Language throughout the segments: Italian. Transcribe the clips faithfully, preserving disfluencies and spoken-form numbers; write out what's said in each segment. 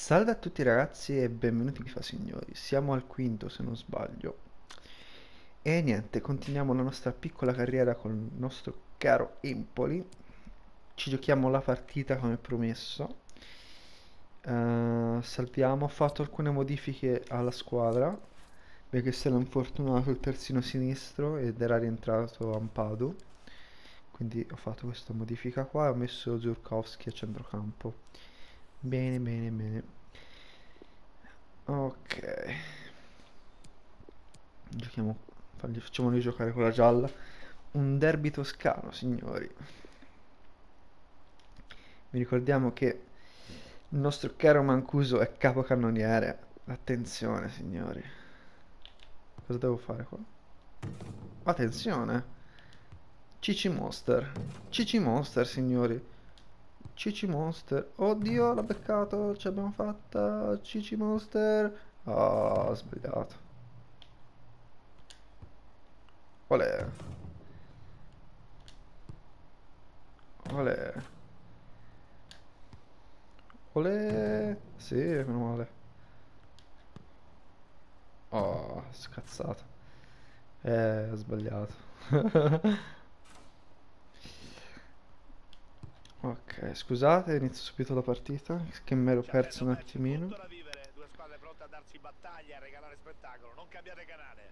Salve a tutti ragazzi e benvenuti qui fa signori, siamo al quinto se non sbaglio. E niente, continuiamo la nostra piccola carriera con il nostro caro Empoli. Ci giochiamo la partita come promesso. Eh, salviamo, ho fatto alcune modifiche alla squadra perché si era infortunato il terzino sinistro ed era rientrato Ampadu. Quindi ho fatto questa modifica qua e ho messo Zurkowski a centrocampo. Bene, bene, bene. Ok. Giochiamo, fagli- facciamoli giocare con la gialla. Un derby toscano, signori. Vi ricordiamo che il nostro caro Mancuso è capocannoniere. Attenzione, signori. Cosa devo fare qua? Attenzione. Cici Monster. Cici Monster, signori. Cici Monster. Oddio, l'ha beccato. Ce l'abbiamo fatta. Cici Monster. Ah, ho sbagliato. Qual è? Qual è? Olè. Sì, meno male. Oh, scazzato. Eh, ho sbagliato. Ok, scusate, inizio subito la partita, che mi ero Ci perso un avverto match, attimino. tutto da vivere, due squadre pronte a darsi battaglia e a regalare spettacolo. Non cambiate canale.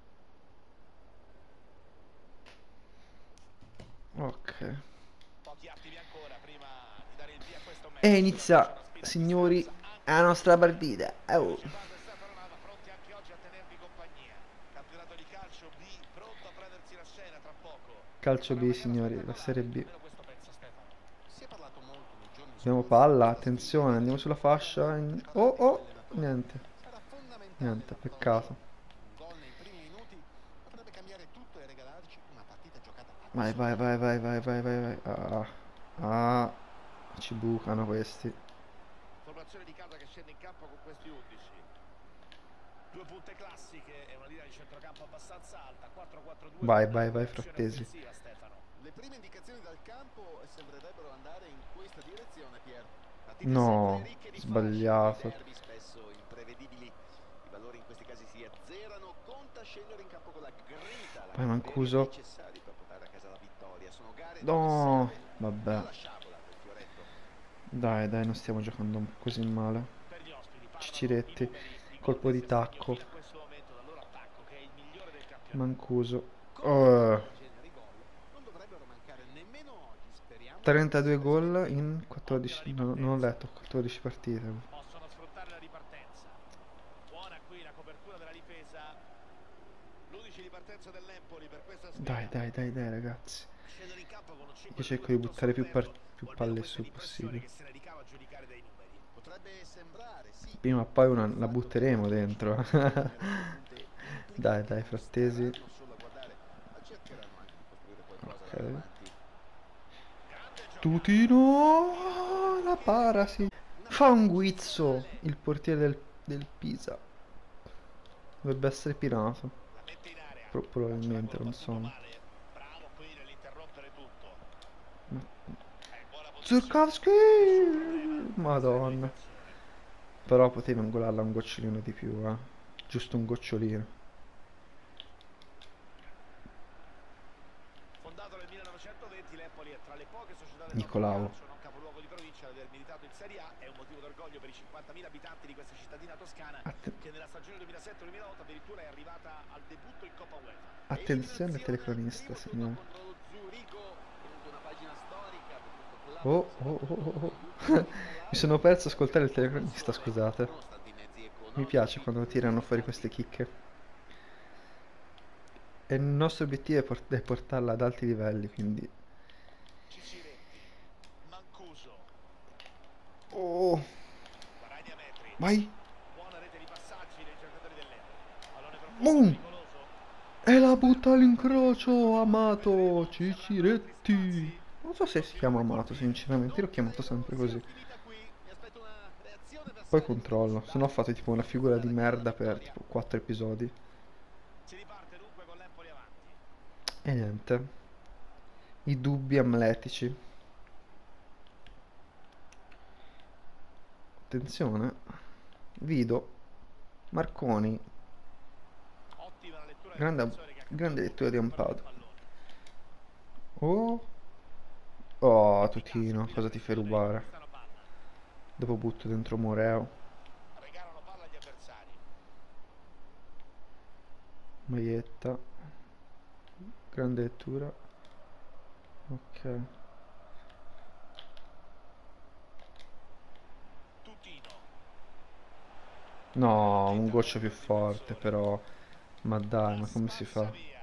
Ok. Pochi attimi ancora prima di dare il via a questo E match. C'è inizia, una sfida che si signori, rialza anche la per nostra tutti. partita. Oh. Partecipato è Stefano Lava, pronti anche oggi a tenervi compagnia. Campionato di calcio B, pronto a prendersi la scena tra poco. Calcio Sarà B, una gara signori, la Serie spettacolare, B. almeno questo pensa Stefano. Si è parlato molto nei giorni Abbiamo scorsi di palla, questa sfida attenzione, e andiamo delle sulla punte fascia. avanti in- Oh, preparate dagli oh, allenatori. niente, Sarà fondamentale niente, l'approccio. peccato. Un gol nei primi minuti potrebbe cambiare tutto e regalarci una partita giocata Vai, vai, vai, assolutamente vai, vai, diversa. vai, vai, vai. Ah, ah, ci bucano questi. Formazione di casa che scende in campo con questi undici. Due punte classiche e una linea di centrocampo abbastanza alta. quattro quattro due Vai, con vai, vai, vocazione frattesi. offensiva, Stefano. Le prime indicazioni dal campo sembrerebbero andare in questa direzione, Pier. Partite sempre No, ricche di fascino, nei sbagliato. derby spesso imprevedibili. I valori in questi casi si azzerano. Conta scendere in campo con la grinta, la Poi cattiveria Mancuso. necessari per portare a casa la vittoria. Sono gare dove No, serve vabbè. non lasciarla per Fioretto. Dai, dai, non stiamo giocando così male. Per gli ospiti parlano i Ciciretti, numeri, i gol colpo che di segnano tacco. fino a questo momento dal loro attacco, che è il migliore del campionato. Mancuso. Combinazioni Oh, del genere, i gol non dovrebbero mancare nemmeno oggi. Speriamo che trentadue si gol rispetti. in Ottima quattordici, no, non ho ripartenza. letto, quattordici partite. Possono sfruttare la ripartenza. Buona qui la copertura della difesa. l'undici di partenza dell'Empoli per questa Dai, sfida. dai, dai, dai, ragazzi. Scendono in campo con un Io cinque due due cerco di tutto buttare più, par- sommerso, più o almeno palle questa è su l'impressione possibile. che se ne ricava a giudicare dai numeri. Potrebbe sembrare, sì, Prima o poi una, il la fatto che butteremo oggi ci dentro. possano ottenere due punti implica Dai, che dai, non frattesi. staranno solo a guardare, ma cercheranno anche di costruire qualcosa da Ok. davanti. Grande giocata, Tutino, il la portiere para, sì. Nico, una Fa parata un guizzo eccezionale. il portiere del, del Pisa. Dovrebbe essere pirato. La mette in area, Pro- calcio probabilmente, d'angolo non battuto so. male, bravo qui nell'interrompere tutto. È in buona posizione, Zurkowski! nessun problema nella sua Madonna. realizzazione. Però potevi angolarla un gocciolino di più, eh. Giusto un gocciolino. Fondato nel millenovecentoventi, l'Empoli è tra le poche società del nostro Nicolao. calcio, non capoluogo di provincia, ad aver militato in Serie A. È un motivo d'orgoglio per i cinquantamila abitanti di questa cittadina toscana Att- che nella stagione duemilasette duemilaotto addirittura è arrivata al debutto in Coppa UEFA. attenzione al Eliminazione al telecronista, primo turno signore. contro lo Zurigo, comunque una pagina storica per questo club che Oh, si è oh, oh, battuto oh, negli ultimi oh. anni tra Mi l'alto sono per perso la ad ascoltare il massima telecronista, promozione, scusate. nonostante i mezzi Mi piace economici quando tirano fuori queste limitati. chicche. E il nostro obiettivo è, port- è portarla ad alti livelli, quindi... Ciciretti, Mancuso, Oh, guadagna metri, vai! buona rete di passaggi dei giocatori dell'Empoli, pallone profondo Boom! pericoloso, E la butta fermo, questo all'incrocio, gioco come Amato, vedremo si avranno altri Ciciretti. spazi, Non so se si chiama continua il Amato, portiere, sinceramente, io l'ho non chiamato credo sempre sia così. finita qui, mi aspetto una reazione Poi avversaria, questa controllo, se no velocità fate tipo una potrebbe figura di portare a casa la merda per vittoria. tipo quattro episodi. Si riparte dunque con l'Empoli avanti. E niente, i dubbi amletici. Attenzione. Vido. Marconi. Ottima la lettura del Grande, difensore che ha grande capito lettura di come fare il Ampado. pallone. Oh. Oh, Efficace Tutino, qui la cosa ti fai pressione, rubare? conquistano palla. Dopo butto dentro Moreo. Regalano palla agli avversari. Maietta. Grande lettura. Ok. Tutino. No, un Getta goccio fuori più dal forte, difensore. però. Ma dai, La ma come si spazza fa? via.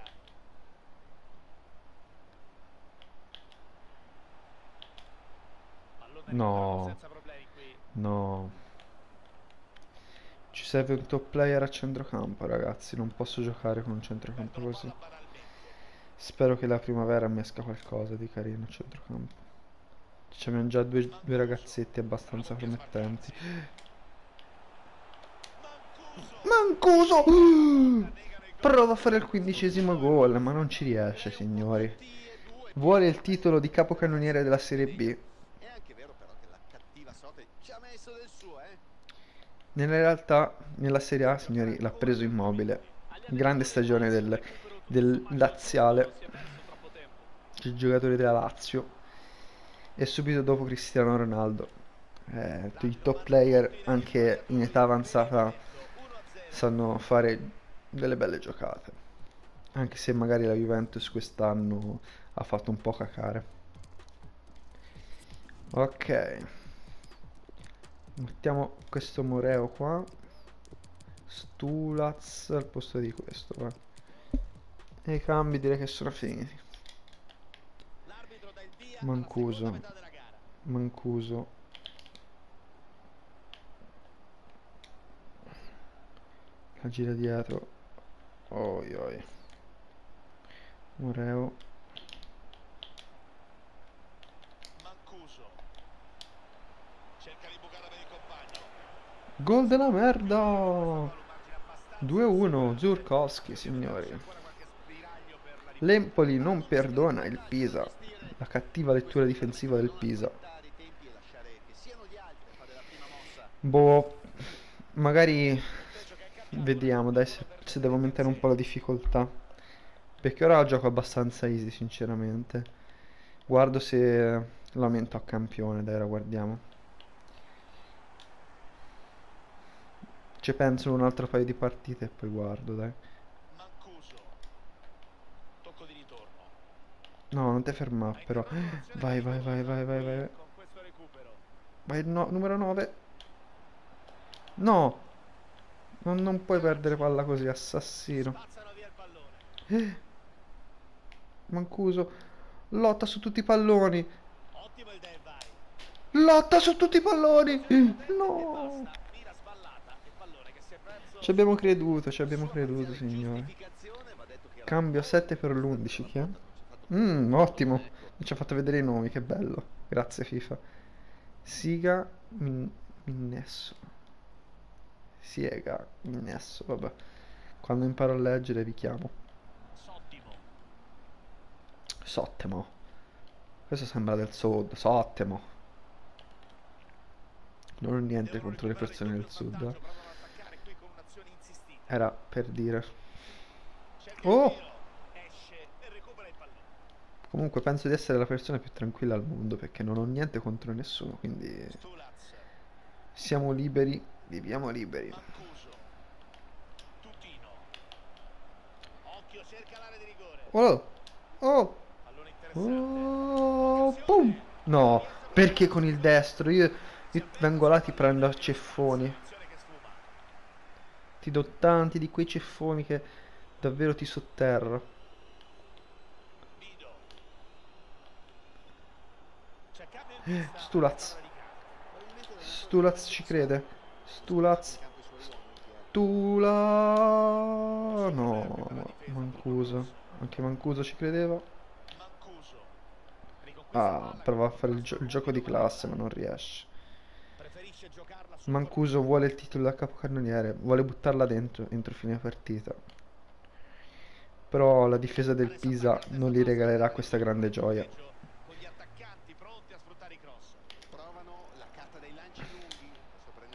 Pallone recuperato No, senza problemi qui. no. Ci serve un top player a centrocampo, ragazzi. Non posso giocare con un centrocampo Perdono così. palla banalmente. Spero che la primavera mi esca qualcosa di carino a centrocampo. Ci abbiamo già due, due Mancuso. ragazzetti abbastanza Bravo qui a promettenti. smarcarsi. Mancuso. Mancuso! E ancora una volta negano il gol Prova a fare il subito. quindicesimo due a gol, ma uno. non ci riesce, Direi un signori. tutti e due Vuole bene. il titolo di capocannoniere della Serie B. È anche vero però che la cattiva sorte ci ha messo del suo, eh? Nella realtà, nella Serie A, signori, l'ha preso Immobile. Grande stagione del, del laziale, il giocatore della Lazio. E subito dopo Cristiano Ronaldo. Eh, i top player, anche in età avanzata, sanno fare delle belle giocate. Anche se magari la Juventus quest'anno ha fatto un po' cacare. Ok. Mettiamo questo Moreo qua. Stulaz al posto di questo, va. E i cambi direi che sono finiti. L'arbitro dà il via alla seconda Mancuso. metà della gara. Mancuso. La gira dietro. Oi oi. Moreo. Mancuso. Cerca di bucare per il compagno. Gol della merda. Fallo, un margine abbastanza due a uno. sicuro. Zurkowski, Vediamo se signori. c'è ancora qualche spiraglio per la rimonta. L'Empoli non perdona il Pisa. La cattiva lettura difensiva del Pisa. I tempi e lasciare che siano gli altri a fare la prima mossa. Boh. Magari Punteggio che è cambiato. vediamo, dai, se, se devo aumentare un po' la difficoltà. Perché ora gioco abbastanza easy, sinceramente. Guardo se lo aumento a campione, dai, ora guardiamo. Ci penso un altro paio di partite e poi guardo, dai. Mancuso. Tocco di ritorno. No, non ti fermare, Ha però. interrotto l'azione Vai, vai, vai, pericolosa vai, vai, qui vai. con questo recupero. Vai, no, numero nove. No! Non, non puoi perdere palla così, assassino. Spazzano via il pallone. Mancuso. Lotta su tutti i palloni. Ottimo il Del Valle. Lotta su tutti i palloni. No! Basta, mira sballata e pallone che si è perso. Ci abbiamo creduto, ci abbiamo Sua creduto, parziale signore. giustificazione va detto che era Cambio d'accordo. sette per l'undici, chi è? Non ci ha fatto Mmm, perdere ottimo. pallone, ecco. Mi ci ha fatto vedere i nomi, che bello. Grazie FIFA. Siga, Min- Minnesso. Siega, Minnesso, vabbè. Quando imparo a leggere vi chiamo. Sottimo. Sottemo. Questo sembra del sud, Sottemo. Non ho niente Devono contro le recuperare il persone del doppio sud. vantaggio, eh. provano ad attaccare qui con un'azione insistita. Era per dire. Cerca Oh! il tiro, esce e recupera il pallone. Comunque penso di essere la persona più tranquilla al mondo perché non ho niente contro nessuno, quindi Stulaz. siamo liberi, viviamo liberi. Mancuso. Tutino. Occhio, cerca l'area di rigore. Oh! Oh! Pallone interessante. Oh! Occasione. Pum! No, Riesce a perché mettere con il in destro? Io, Si io avventa vengo là, sul ti pallone. prendo a ceffoni. Soluzione che sfuma. Ti do tanti di quei ceffoni che davvero ti sotterro. Bido. C'è cambio in pista. Stulaz. Tavola di calcio. Probabilmente l'allenatore Stulaz ci crede. Stulaz. in campo i suoi uomini che Stula. Nessun problema No, qui per la ma difesa di Mancuso. Anche Mancuso ci credeva. Mancuso. Riconquista Ah, palla prova a con fare il, un gio- passo il gioco di morbido classe, per ma il non pallone. riesce. Preferisce giocarla sul Mancuso cortile. vuole il titolo da capocannoniere, vuole buttarla dentro entro fine partita. Però la difesa del Adesso Pisa attacca il non testo gli regalerà basso, questa grande gioia. con gli attaccanti pronti a sfruttare i cross. provano la carta dei lanci lunghi, adesso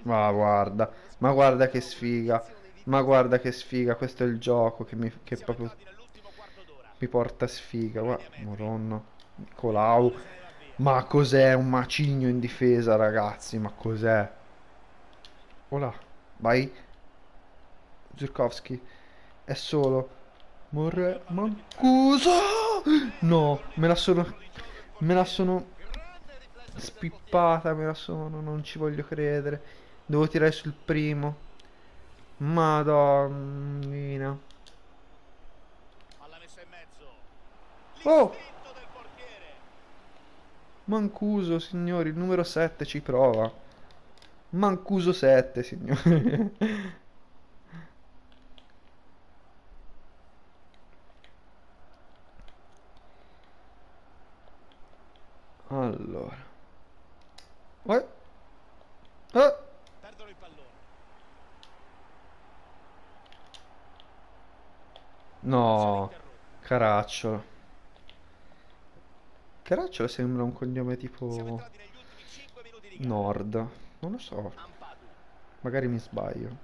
Ma guarda, ma guarda che sfiga. Ma guarda che sfiga, questo è il gioco che mi che Siamo proprio entrati nell'ultimo quarto d'ora. mi porta sfiga. Guarda, Mediametri. Madonna. La palla Colau. se ne va via. Ma cos'è un macigno in difesa, ragazzi? Ma cos'è? Olà, vai. Zurkowski. È solo. Ampio Morre. pallone filtrato. Mancuso. Bene, No, col me la sono. limite di gioco il Me la portiere. sono Grande riflessi del portiere. spippata, me la sono. Non ci voglio credere. Devo tirare sul primo. Madonnina. Palla messa in mezzo. Oh! L'istinto del portiere. Mancuso, signori. Il numero sette ci prova. Mancuso sette, signori. Allora. Eh? Eh? Perdono il pallone. Azione No. interrotta. Caracciolo. Caracciolo sembra un cognome Siamo tipo entrati negli ultimi cinque minuti di gara. Nord. Non lo so. Ampadu. Magari mi sbaglio.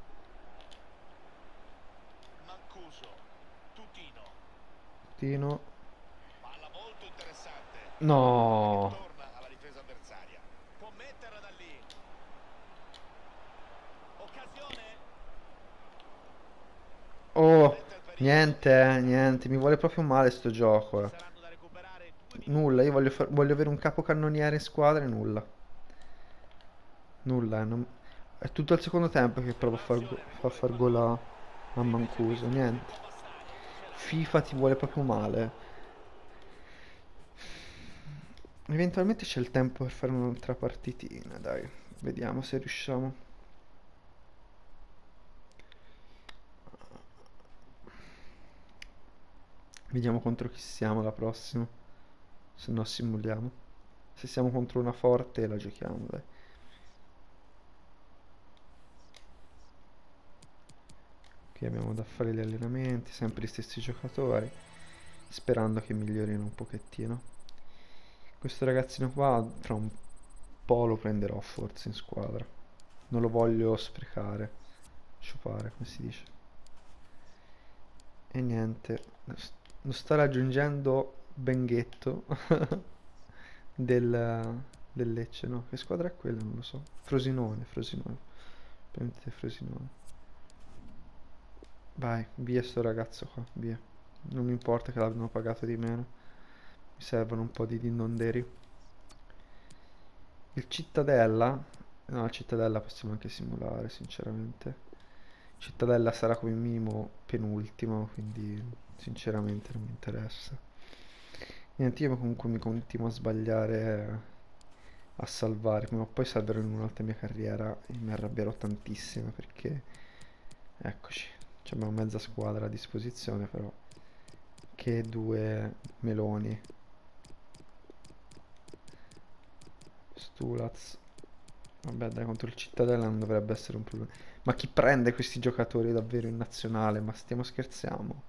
Mancuso. Tutino. Tino. Palla molto interessante. Che No. torna alla difesa avversaria. Può metterla da lì. Occasione. Oh. Sente il pericolo. Niente, eh, niente. Mi vuole proprio male sto gioco, Ci eh. saranno da recuperare due minuti. Nulla, io voglio, far- voglio avere un capocannoniere in squadra e nulla. Nulla, eh, non- è tutto il secondo tempo che provo a far, go- Azione, a recupera il far gol a, pallone. a Prima il Mancuso, servizio non niente. può bastare. Ce l'ha. FIFA ti vuole proprio male. Eventualmente c'è il tempo per fare un'altra partitina, dai. Vediamo se riusciamo. Vediamo contro chi siamo la prossima. Se no simuliamo. Se siamo contro una forte la giochiamo, dai. Qui abbiamo da fare gli allenamenti, sempre gli stessi giocatori, sperando che migliorino un pochettino. Questo ragazzino qua tra un po' lo prenderò forse in squadra. Non lo voglio sprecare, sciupare, come si dice. E niente, lo sta raggiungendo Benghetto del, del Lecce, no? Che squadra è quella? Non lo so. Frosinone, Frosinone. Prendete Frosinone. Vai, via sto ragazzo qua, via. Non mi importa che l'abbiano pagato di meno. Mi servono un po' di dindonderi. Il Cittadella. No, il Cittadella possiamo anche simulare, sinceramente. Cittadella sarà come minimo penultimo, quindi sinceramente non mi interessa. Niente, io comunque mi continuo a sbagliare, a salvare. Prima o poi salverò in un'altra mia carriera e mi arrabbierò tantissimo perché... Eccoci, abbiamo mezza squadra a disposizione però. Che due meloni. Stulaz. Vabbè dai, contro il Cittadella non dovrebbe essere un problema. Ma chi prende questi giocatori davvero in nazionale? Ma stiamo scherzando?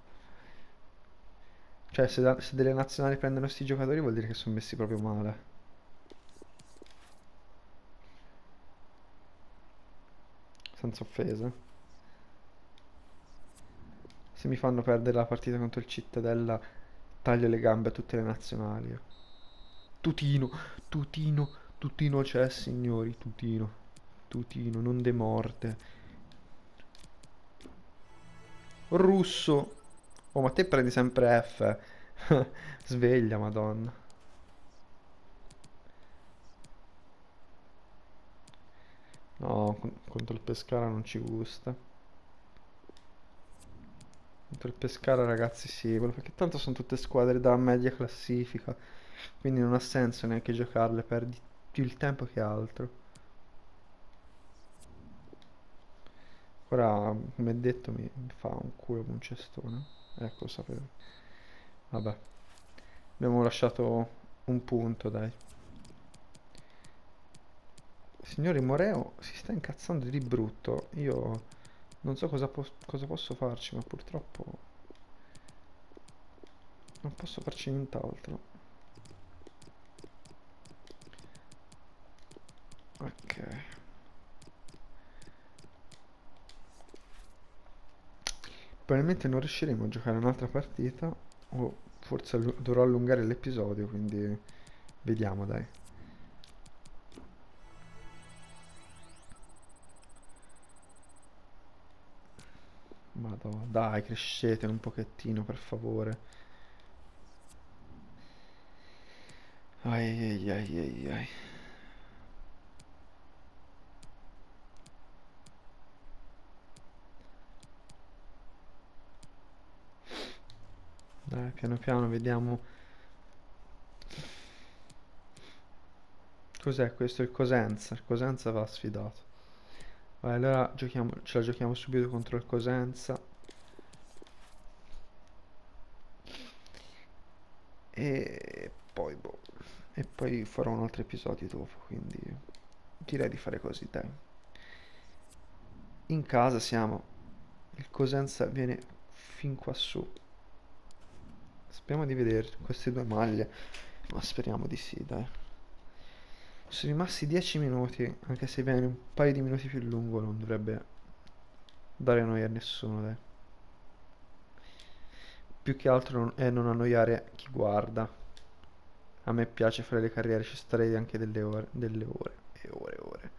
Cioè, se, da- se delle nazionali prendono questi giocatori vuol dire che sono messi proprio male. Senza offesa. Se mi fanno perdere la partita contro il Cittadella, taglio le gambe a tutte le nazionali. eh. Tutino, Tutino, Tutino c'è, signori, Tutino. Tutino, non demorde. Russo. Oh, ma te prendi sempre F. Sveglia, Madonna. No, con- contro il Pescara non ci gusta. Contro il Pescara, ragazzi, sì, quello- perché tanto sono tutte squadre da media classifica. Quindi non ha senso neanche giocarle, perdi più il tempo che altro. Ora, come detto, mi, mi fa un culo con un cestone. Ecco, lo sapevo. Vabbè, abbiamo lasciato un punto, dai. Signore Moreo si sta incazzando di brutto. Io non so cosa, pos- cosa posso farci, ma purtroppo non posso farci nient'altro. Ok. Probabilmente non riusciremo a giocare un'altra partita, o forse allu- dovrò allungare l'episodio, quindi vediamo, dai. Madonna, dai, crescete un pochettino, per favore. Ai ai ai ai ai. Dai, piano piano vediamo. Cos'è questo? Il Cosenza. Il Cosenza va sfidato. Vai, allora giochiamo, ce la giochiamo subito contro il Cosenza. E poi, boh. E poi farò un altro episodio dopo, quindi direi di fare così, dai. In casa siamo. Il Cosenza viene fin qua su. Speriamo di vedere queste due maglie, ma speriamo di sì, dai. Sono rimasti dieci minuti, anche se viene un paio di minuti più lungo non dovrebbe dare noia a nessuno, dai. Più che altro non- è non annoiare chi guarda. A me piace fare le carriere, ci starei anche delle ore, delle ore e ore e ore.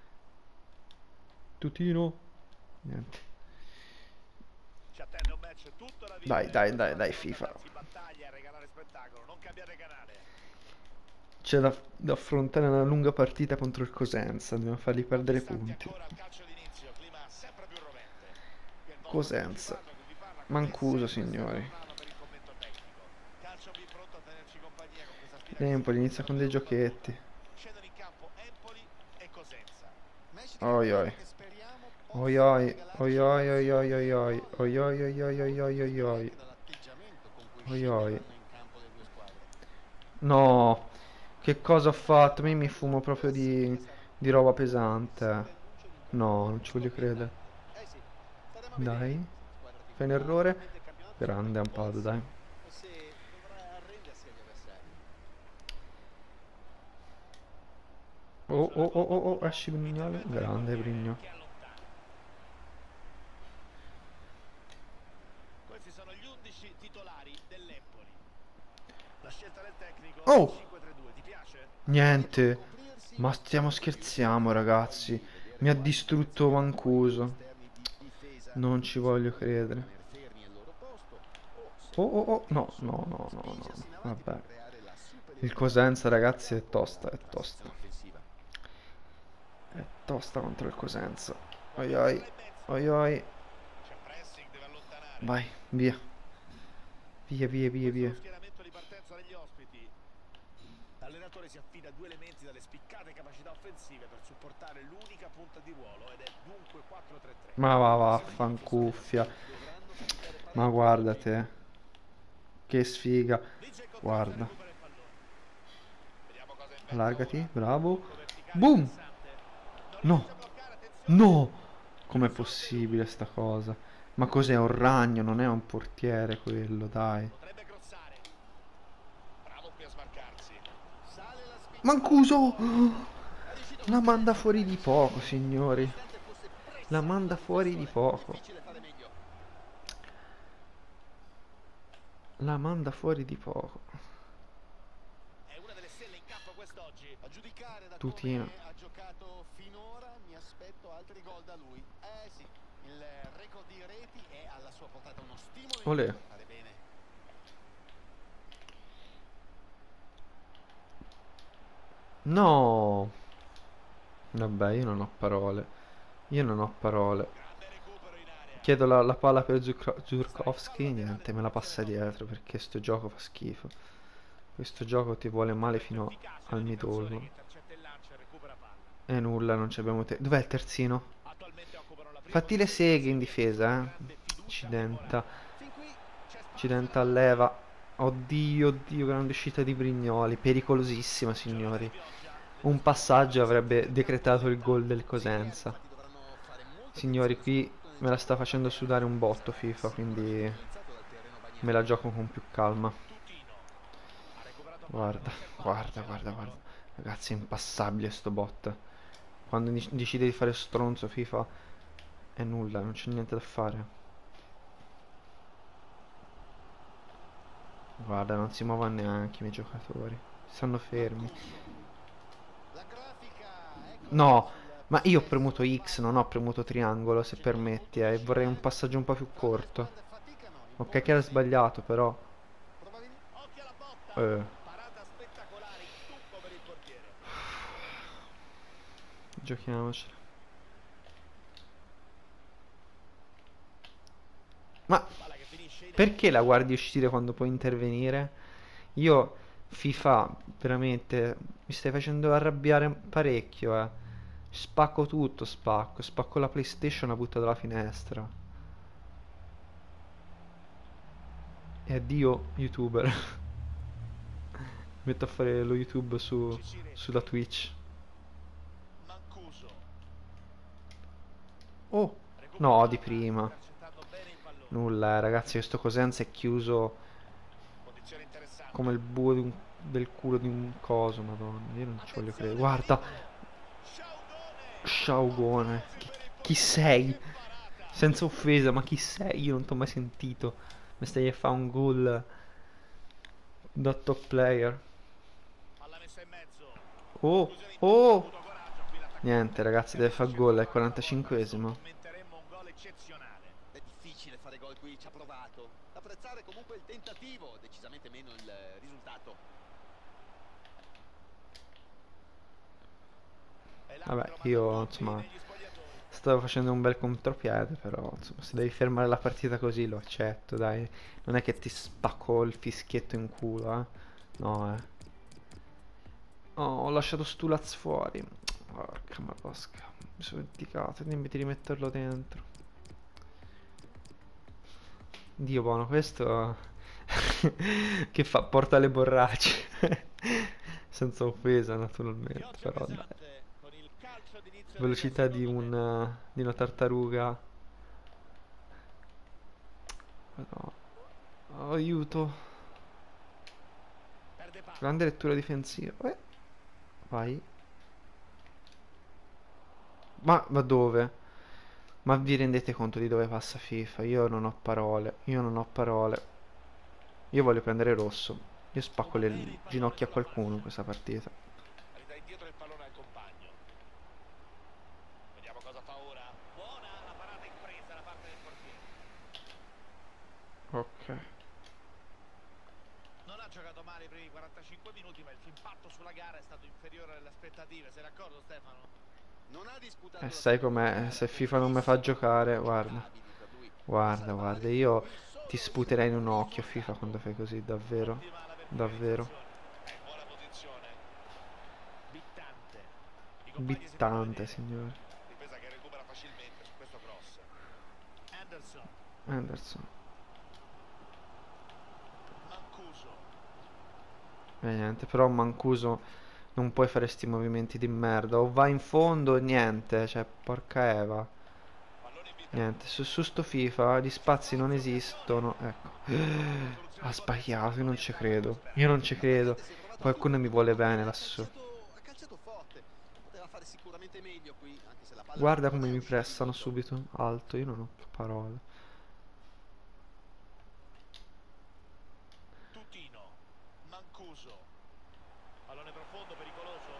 Tutino. Niente. Ci attende un match tutto da Dai, vivere. dai, Questa dai, è la dai, seconda FIFA. darsi battaglia e regalare spettacolo. Non cambiare canale. C'è da, da affrontare una lunga partita contro il Cosenza, dobbiamo fargli Pochi perdere istanti punti. ancora al calcio d'inizio, clima sempre più rovente. Che il nostro Cosenza. principato che vi parla, come Mancuso, sempre, sta signori. tornando per il commento tecnico. Calcio B pronto a tenerci compagnia con questa sfida che si Empoli inizia disputa con per dei l'ultima giochetti. curva. Scendono in campo Empoli e Cosenza. Match di Oi campionato oi. che speriamo Oi possa oi. regalarci Oi oi oi oi emozioni oi e oi. Oi gioia. oi oi oi oi oi oi Dipende oi. anche dall'atteggiamento con cui Oi oi. scenderanno in campo le due squadre. No. Che cosa ho fatto? Mi mi fumo La proprio classifica di, sarà un di roba po' il pesante. preannuncio di un No, campionato non ci voglio credere. scoppiettante. Eh sì, staremo a vedere Dai. se la squadra Fai un difenderà errore. realmente il campionato Grande sotto Ampado, forza dai. o se dovrà arrendersi agli avversari. Oh oh oh oh oh. Esci Brignole. Grande Brigno. Che allontana. Questi sono gli undici titolari dell'Empoli. La scelta del tecnico è il Oh. cinque tre due, ti piace? Niente. Ma stiamo scherziamo, ragazzi. Mi ha distrutto Mancuso. Non ci voglio credere. Oh oh oh. No, no, no, no, no. Vabbè. Il Cosenza, ragazzi, è tosta, è tosta. È tosta contro il Cosenza. Oi oi. Oi oi. C'è pressing, deve allontanare. Vai, via. Via, via, via, Questo è lo via. schieramento di partenza degli ospiti. L'allenatore si affida a due elementi dalle spiccate capacità offensive per supportare l'unica punta di ruolo ed è dunque quattro tre tre. Ma va, vaffancuffia. Ma guarda te. Che sfiga. Vince il controllo e Guarda. recupera il pallone. Vediamo cosa inventa Allargati, ora. bravo. Blocco verticale Boom. interessante. Non No. riesce a bloccare, attenzione. No. Com'è possibile sta cosa? Ma cos'è un ragno? Non è un portiere quello, dai. Potrebbe crossare. Bravo qui a smarcarsi. Sale la spinta. Mancuso. È riuscito La a manda mettere fuori in di precisione. poco, signori. Nonostante fosse La pressata manda fuori di dall'avversario, poco. difficile fare meglio. La manda fuori di poco. È una delle stelle in campo quest'oggi. A giudicare da Tutino. come ha giocato finora, mi aspetto altri gol da lui. Eh sì, il record di reti è alla sua portata, uno stimolo in Olè. più per fare bene. No. Vabbè, io non ho parole. Io non ho parole. Grande recupero in area. Chiedo la, la palla per Zurk- Zurkowski, niente, me la passa dietro perché sto gioco fa schifo. Questo gioco ti vuole male fino Efficace al la difensore che midollo. intercetta il lancio e recupera palla. E nulla, non ci abbiamo te. Dov'è il terzino? Attualmente occupano la prima Fatti le posizione seghe in difesa, eh. grande fiducia Accidenta. Fin qui c'è spazio Accidenta da alleva. Oddio, oddio, grande uscita di Brignoli. Pericolosissima, signori. Un passaggio avrebbe decretato il gol del Cosenza. infatti dovranno fare molta Signori, attenzione, qui soprattutto nel me la gioco sta di facendo palla. sudare un botto Sarà FIFA, quindi sicuramente influenzato dal terreno bagnato. me la gioco con più calma. Tutino ha recuperato palla, Guarda, non c'è fallo, guarda, c'è guarda, l'arbitro. guarda. Ragazzi, è impassabile sto bot. Quando decide di fare stronzo FIFA è nulla, non c'è niente da fare. Guarda, non si muovono neanche i miei giocatori. Stanno fermi. La grafica, eccola No, sul ma io ho premuto possesso X, non palla. ho premuto triangolo, se Cercano permetti, molto di eh. Vorrei un uscire, passaggio un po' più però le corto. squadre faticano, Ok, che imporre era sì. sbagliato, però. Probabil- Occhio alla botta. Eh, Parata spettacolare, in tuffo per il portiere. giochiamoci. Ma Palla che finisce in perché la area. guardi uscire quando puoi intervenire? Io, FIFA, veramente, mi stai facendo arrabbiare parecchio, eh. Spacco tutto, spacco. Spacco la PlayStation, la butto dalla finestra. E addio, YouTuber. Mi metto a fare lo YouTube su, sulla Cicireschi. Twitch. Mancuso. Oh, Recupera no, di palla, prima. intercettando bene il pallone. Nulla, eh, ragazzi, questo Cosenza è chiuso Condizione come interessante. il buco di un- del culo di un coso, madonna. Io non ci voglio credere. Attenzione, Guarda, pericolo. Sciaugone. Sciaugone. Applausi Chi, per il chi portiere, sei? che parata. Senza offesa, ma chi sei? Io non ti ho mai sentito. Mi stai a fare un gol da top player. Palla messa in mezzo. Oh, Conclusione in tutta, ha oh. avuto coraggio qui l'attaccante. Niente, ragazzi, deve fare Capisce gol circa al quaranta gol, adesso quarantacinquesimo. commenteremo un gol eccezionale. È difficile fare gol qui, ci ha provato. Apprezzare comunque il tentativo, decisamente meno il eh, risultato. E Vabbè, l'arbitro manda io, tutti insomma, negli spogliatoi. stavo facendo un bel contropiede, però, insomma, se devi fermare la partita così lo accetto, dai. Non è che ti spacco il fischietto in culo, eh. No, eh. Oh, ho lasciato Stulaz fuori. Porca madosca. Mi sono dimenticato, dimmi di rimetterlo dentro. Dio buono, questo che fa? Porta le borracce. Senza offesa, naturalmente, Pioggia però dai. pesante con il calcio d'inizio del Velocità di secondo un, tempo. eh, di una tartaruga. No. Oh, aiuto. Perde palla. Grande lettura difensiva. Eh, vai. Ma, ma dove? Ma vi rendete conto di dove passa FIFA? Io non ho parole. Io non ho parole. Io voglio prendere rosso. Io spacco Sfuma bene le il pallone ginocchia a sulla qualcuno in fascia. questa partita. Ridà indietro il pallone al compagno. Vediamo cosa fa ora. Buona la parata impresa da parte del portiere. Ok. Non ha giocato male i primi quarantacinque minuti, ma il suo impatto sulla gara è stato inferiore alle aspettative. Sei d'accordo, Stefano? Non ha disputato E la sai stagione com'è? con Se FIFA non mi fa pochissimi giocare, minuti guarda. giocabili per lui. Per Guarda, guarda, salvare fin io qui ti solo il sputerei in un occhio FIFA risultato. quando fai così, davvero. Ottima la Davvero. verticalizzazione. È in buona posizione. Bittante. I compagni si fanno Bittante, vedere. signore. Difesa che recupera facilmente su questo cross. Anderson. Anderson. Mancuso. E niente, però Mancuso non puoi fare sti movimenti di merda. O vai in fondo o niente. Cioè, porca Eva. Pallone invitato. Niente, su, su sto FIFA gli spazi non Spazio, occasione. esistono. Ecco. Una soluzione Ha di potenza, sbagliato, io non ci orientata allo credo. esterno. Io non ci credo. L'attaccante si è trovato Qualcuno mi subito, vuole ma bene poi ha lassù. calciato, ha calciato forte. Poteva fare sicuramente meglio qui, anche se la palla Guarda non come è mi uscita di pressano tutto. subito. Alto, io non ho parole. Tutino. Mancuso. Pallone profondo, pericoloso.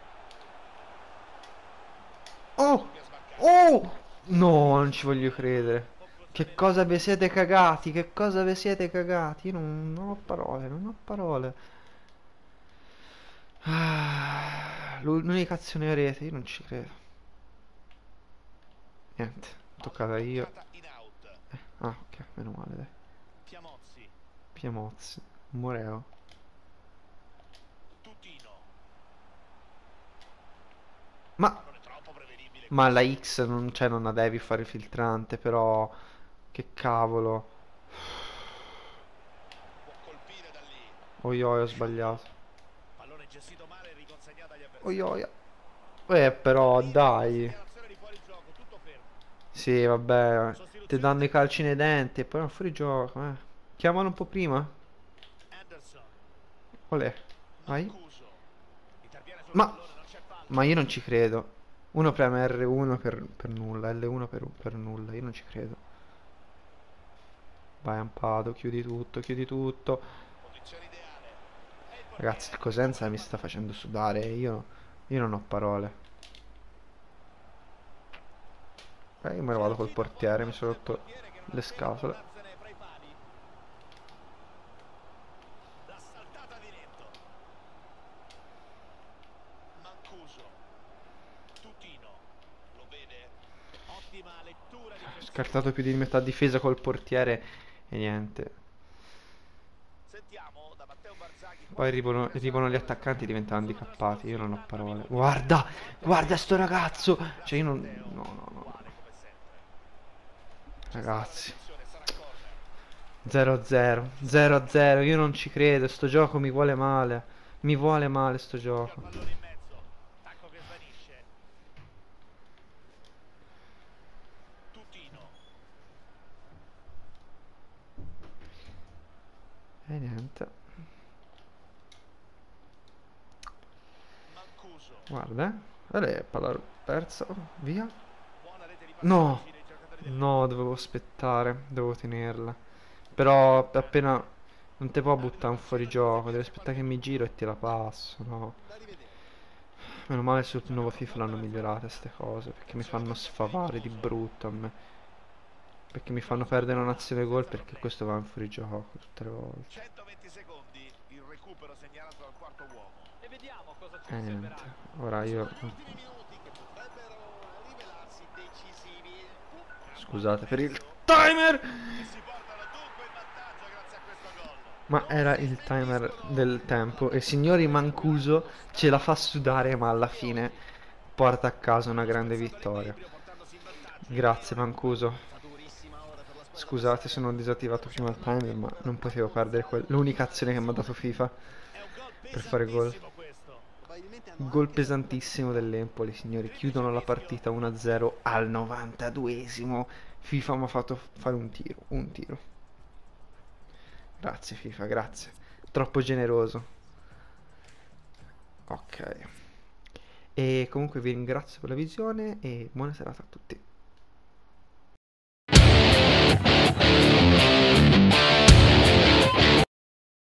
Oh! Doppia sbaccata. Oh! No, non ci voglio credere. Può Che procedere cosa vi così. siete cagati? Che cosa vi siete cagati? Io non, non ho parole, non ho parole. Ah, l'u- l'unica azione a rete, io non ci credo. Niente, Palla toccata io. toccata in out. Eh, ah, ok, meno male, dai. Piamozzi. Piamozzi, Moreo. Tutino. Ma, Pallone troppo prevedibile ma la questo. X non, cioè, non la devi fare filtrante, però... Che cavolo. Può colpire da lì. Oioio, ho sbagliato. Pallone gestito male e riconsegnato agli avversari. Oioia. Eh, però, Pallina, dai. segnalazione di fuori gioco, tutto fermo. Sì, vabbè, ti Sostituzione danno i calci tecnica. nei denti e poi non fuori gioco, eh. Chiamalo un po' prima. Anderson. Olè, vai. Mancuso. Interviene sul Ma, pallone, non c'è fallo. ma io non ci credo. Uno preme R uno per, per nulla, L uno per, per nulla, io non ci credo. Vai Ampado, chiudi tutto, chiudi tutto. Posizione ideale. E il Ragazzi, il portiere Cosenza mi tocca sta il facendo sudare. Io, io non ho parole. Eh, io me ne pallone. vado C'è col uscita fuori portiere, mi corso sono del rotto portiere che non le ha temuto a scatole. andarsene fra i pali. L'ha saltata di netto. Mancuso. Tutino. Lo vede. Ottima lettura Ho difensiva. scartato più di metà difesa col portiere e niente. Sentiamo da Matteo Barzaghi Poi quali sono gli arrivano, arrivano gli ingredienti attaccanti e giocare. diventano Sono handicappati. Io trascorsi non ho ottanta parole. minuti. Guarda! Molte Guarda azioni sto ragazzo! giocate. Cioè io non... Grazie No, Matteo, no, no. puntuale come sempre. C'è stata la Ragazzi. deflezione, sarà corner. zero a zero. zero a zero. Io non ci credo. Sto gioco mi vuole male. Mi vuole male sto Gira il gioco. pallone in mezzo. Tacco che svanisce. Tutino. E niente. Mancuso. Guarda, eh. Guarda, palla persa. Oh, via. Buona rete di No! passaggi dei giocatori del No, dovevo aspettare. Dovevo tenerla. Però appena... Non te può buttare un fuorigioco. Devi aspettare che mi giro e ti la passo. No. Da rivedere. Meno male sul nuovo FIFA l'hanno migliorate ste cose. Perché mi fanno Attenzione, questo è sfavare di pericoloso. brutto a me. Perché mi fanno perdere un'azione gol perché questo va in fuorigioco tutte le volte. centoventi secondi, il recupero segnalato dal quarto uomo. E vediamo cosa ci E niente. riserverà. Ora io... Sono gli ultimi minuti che potrebbero rivelarsi decisivi. Scusate per il timer! E si portano dunque in vantaggio grazie a questo gol. Ma era il timer del tempo e signori Mancuso ce la fa sudare ma alla fine porta a casa una grande vittoria. Portandosi in vantaggio. Grazie Mancuso. Fa durissima ora per la squadra Scusate se non ho disattivato prima il timer ma non potevo perdere quel- l'unica azione che mi ha dato FIFA È un gol per fare gol. pesantissimo questo. probabilmente hanno Gol anche pesantissimo dell'Empoli signori. Chiudono la partita uno a zero al novantaduesimo. FIFA mi ha fatto fare un tiro, un tiro. Grazie FIFA, grazie. Troppo generoso. Ok. E comunque vi ringrazio per la visione e buona serata a tutti.